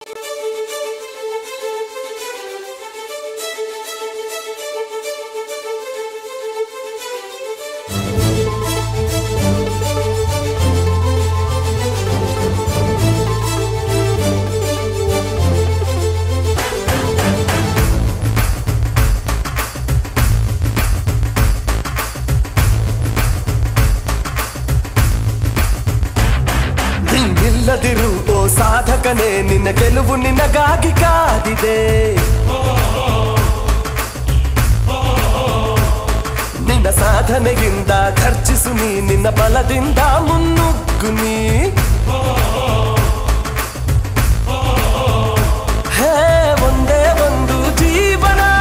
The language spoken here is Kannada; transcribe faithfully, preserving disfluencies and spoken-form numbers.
ನಿಲ್ಲದಿರು ಓ ಸಾಧಕನೇ, ನಿನ್ನ ಗೆಲುವು ನಿನಗಾಗಿ ಕಾದಿದೆ. ನಿನ್ನ ಸಾಧನೆಯಿಂದ ಖರ್ಚಿಸು ನೀ, ನಿನ್ನ ಬಲದಿಂದ ಮುನ್ನುಗ್ಗು ನೀ. ಹೇ ಒಂದೇ ಒಂದು ಜೀವನ